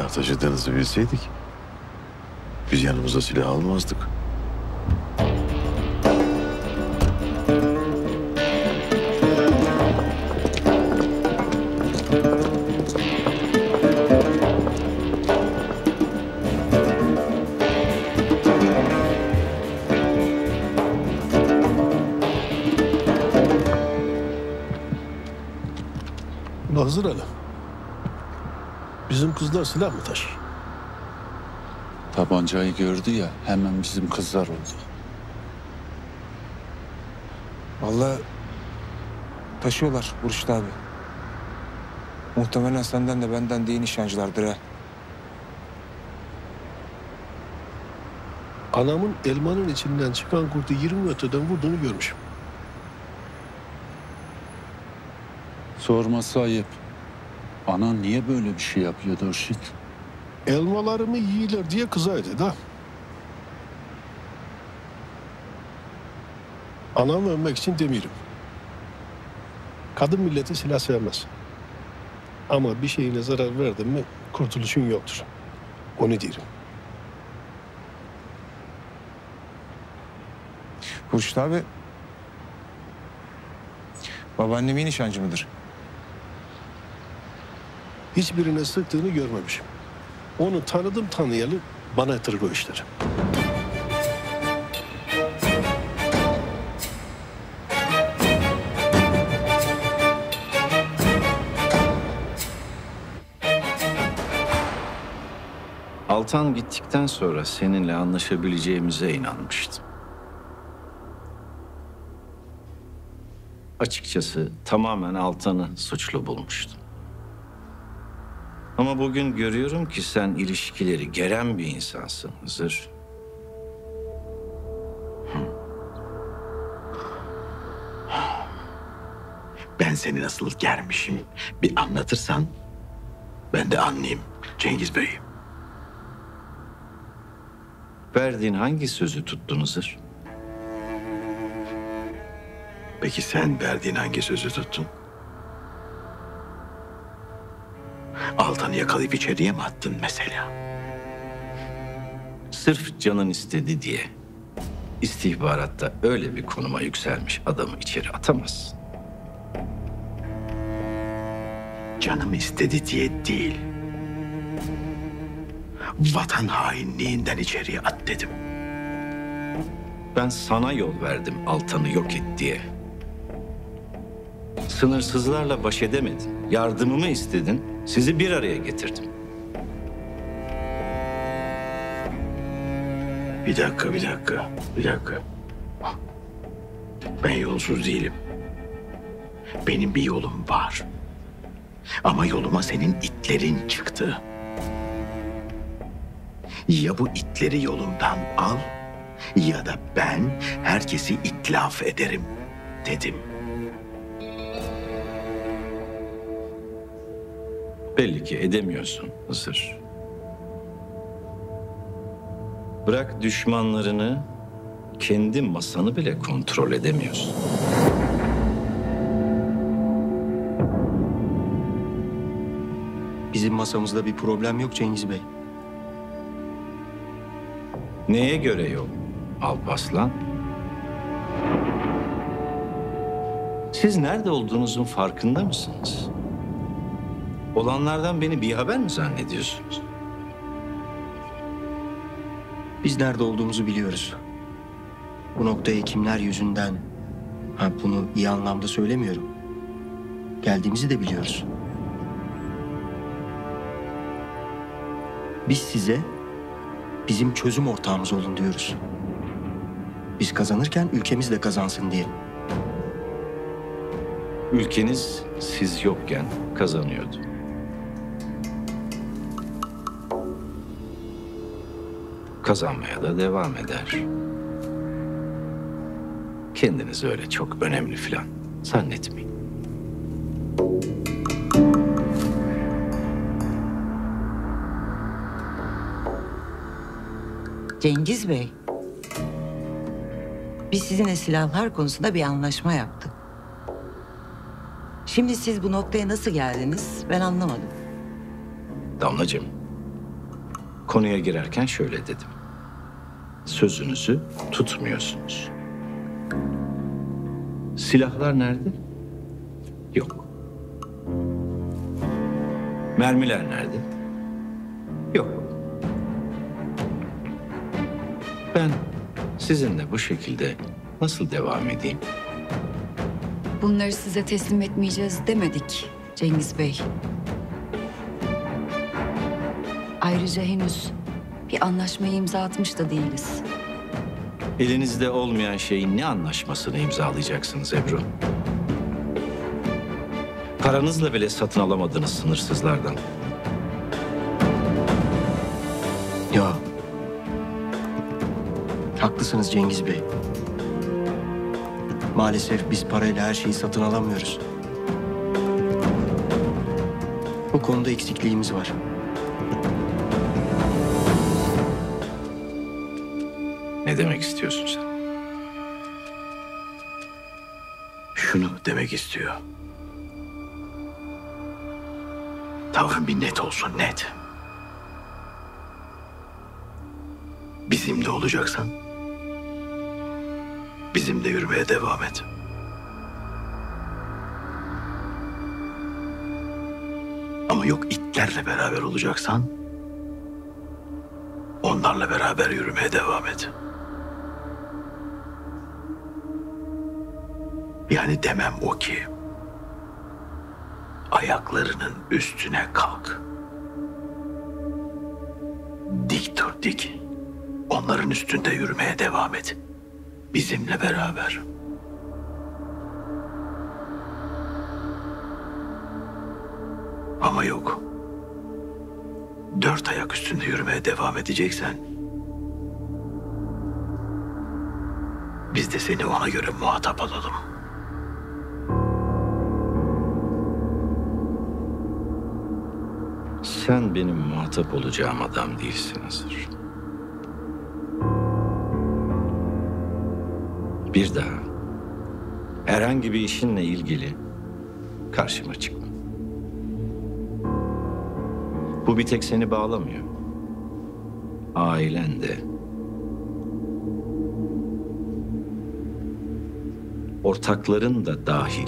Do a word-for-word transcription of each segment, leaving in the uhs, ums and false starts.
silah taşıdığınızı bilseydik biz yanımıza silah almazdık. Hazır Ali. Bizim kızlar silah mı taşıyor? Tabancayı gördü ya, hemen bizim kızlar oldu. Vallahi taşıyorlar Burçlu abi. Muhtemelen senden de benden de iyi nişancılardır ha. Anamın elmanın içinden çıkan kurtu yirmi metreden vurduğunu görmüşüm. Sorması ayıp. Anan niye böyle bir şey yapıyor Hurşit? Elmalarımı yiyorlar diye kızaydı da. Anamı övmek için demiyorum. Kadın milleti silah sevmez. Ama bir şeyine zarar verdin mi kurtuluşun yoktur. Onu diyorum. Burçlu abi, babaannem iyi nişancı mıdır? Hiçbirine sıktığını görmemişim. Onu tanıdım tanıyalı bana yatırır o işleri. Altan gittikten sonra seninle anlaşabileceğimize inanmıştım. Açıkçası tamamen Altan'ı suçlu bulmuştum. Ama bugün görüyorum ki sen ilişkileri geren bir insansın Hızır. Ben seni nasıl germişim bir anlatırsan ben de anlayayım Cengiz Bey. Verdiğin hangi sözü tuttun Hızır? Peki sen verdiğin hangi sözü tuttun? Altan'ı yakalayıp içeriye mi attın mesela? Sırf canın istedi diye istihbaratta öyle bir konuma yükselmiş adamı içeri atamazsın. Canım istedi diye değil. Vatan hainliğinden içeriye at dedim. Ben sana yol verdim Altan'ı yok et diye. Sınırsızlarla baş edemedin. Yardımımı istedin. Sizi bir araya getirdim. Bir dakika, bir dakika, bir dakika. Ben yolsuz değilim. Benim bir yolum var. Ama yoluma senin itlerin çıktı. Ya bu itleri yolumdan al ya da ben herkesi itlaf ederim dedim. Belli ki edemiyorsun Hızır. Bırak düşmanlarını, kendi masanı bile kontrol edemiyorsun. Bizim masamızda bir problem yok Cengiz Bey. Neye göre yok Alparslan? Siz nerede olduğunuzun farkında mısınız? Olanlardan beni bir haber mi zannediyorsunuz? Biz nerede olduğumuzu biliyoruz. Bu noktaya kimler yüzünden, ha bunu iyi anlamda söylemiyorum, geldiğimizi de biliyoruz. Biz size bizim çözüm ortağımız olun diyoruz. Biz kazanırken ülkemiz de kazansın diye. Ülkeniz siz yokken kazanıyordu. Kazanmaya da devam eder. Kendinizi öyle çok önemli falan zannetmeyin. Cengiz Bey, biz sizinle silahlar konusunda bir anlaşma yaptık. Şimdi siz bu noktaya nasıl geldiniz ben anlamadım. Damlacığım, Konuya girerken şöyle dedim. Sözünüzü tutmuyorsunuz. Silahlar nerede? Yok. Mermiler nerede? Yok. Ben sizinle bu şekilde nasıl devam edeyim? Bunları size teslim etmeyeceğiz demedik Cengiz Bey. Ayrıca henüz bir anlaşmaya imza atmış da değiliz. Elinizde olmayan şeyin ne anlaşmasını imzalayacaksınız Ebru? Paranızla bile satın alamadığınız sınırsızlardan. Ya. Haklısınız Cengiz Bey. Maalesef biz parayla her şeyi satın alamıyoruz. Bu konuda eksikliğimiz var. Ne demek istiyorsun sen? Şunu demek istiyor. Tavrın bir net olsun, net. Bizimle olacaksan bizimle yürümeye devam et. Ama yok itlerle beraber olacaksan onlarla beraber yürümeye devam et. Yani demem o ki ayaklarının üstüne kalk. Dik dur dik. Onların üstünde yürümeye devam et. Bizimle beraber. Ama yok. Dört ayak üstünde yürümeye devam edeceksen biz de seni ona göre muhatap alalım. Sen benim muhatap olacağım adam değilsin Hazır. Bir daha herhangi bir işinle ilgili karşıma çıkma. Bu bir tek seni bağlamıyor. Ailen de, ortakların da dahil.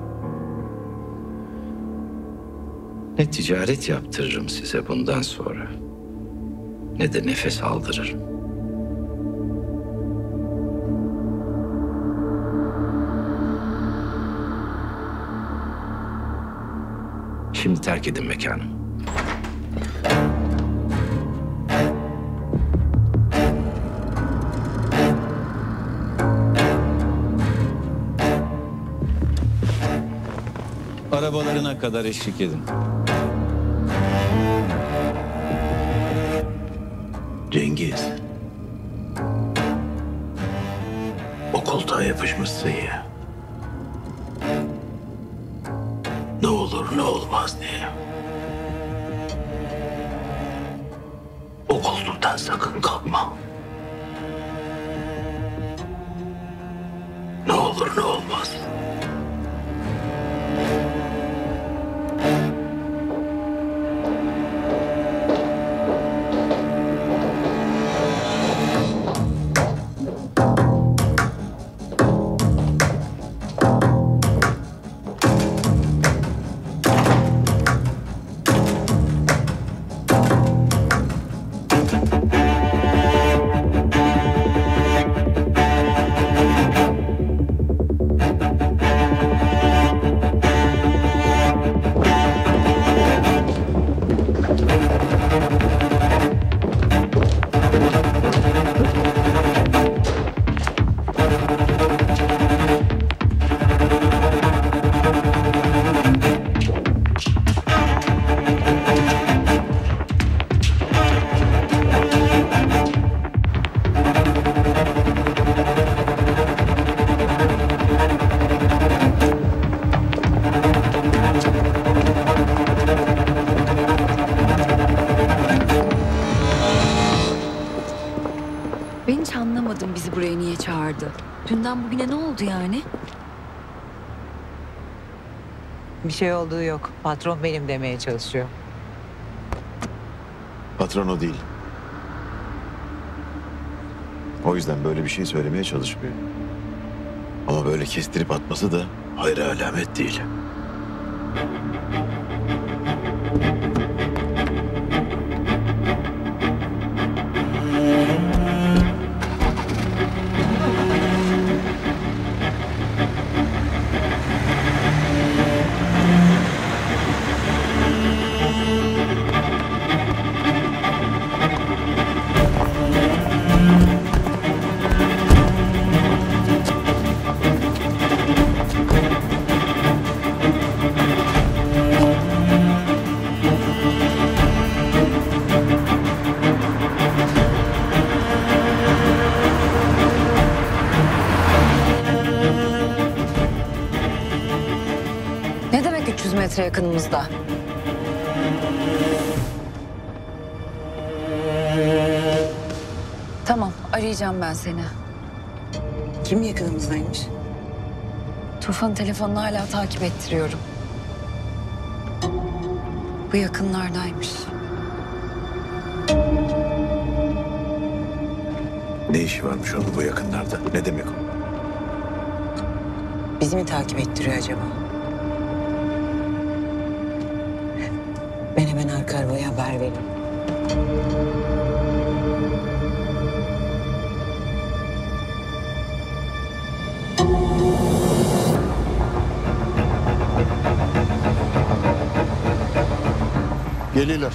Ne ticaret yaptırırım size bundan sonra, ne de nefes aldırırım. Şimdi terk edin mekanı. Arabalarına kadar eşlik edin. Cengiz. O koltuğa yapışmışsın ya. Ne olur ne olmaz diye. O koltuktan sakın kalkma. Ne olur ne olmaz. Ben hiç anlamadım bizi buraya niye çağırdı. Dünden bugüne ne oldu yani? Bir şey olduğu yok. Patron benim demeye çalışıyor. Patron o değil. O yüzden böyle bir şey söylemeye çalışmıyor. Ama böyle kestirip atması da hayra alamet değil. Ne demek üç yüz metre yakınımızda? Tamam, arayacağım ben seni. Kim yakınımızdaymış? Tufan'ın telefonunu hala takip ettiriyorum. Bu yakınlardaymış. Ne işi varmış onun bu yakınlarda? Ne demek o? Bizi mi takip ettiriyor acaba? Ben hemen arka arabaya haber vereyim. Geliyorlar.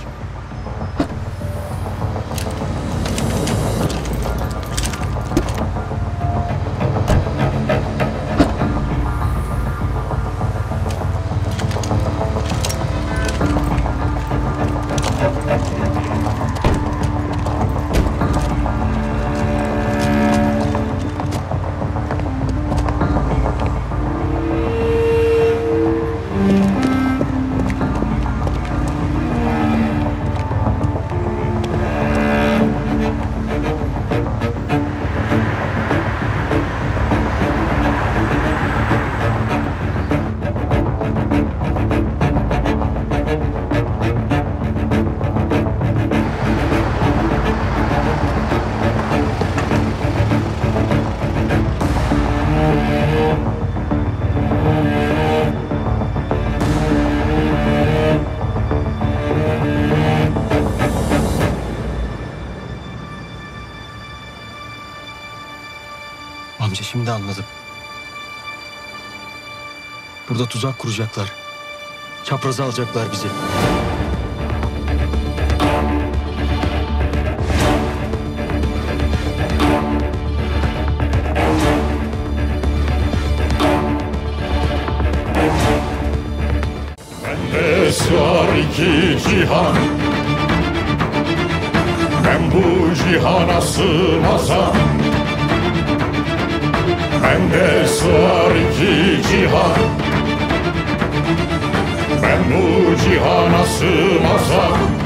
Amca şimdi anladım. Burada tuzak kuracaklar. Çapraza alacaklar bizi. Bende sığar iki cihan, ben bu cihana sığmazam. Bende sığar iki cihan, ben bu cihana sığmazam.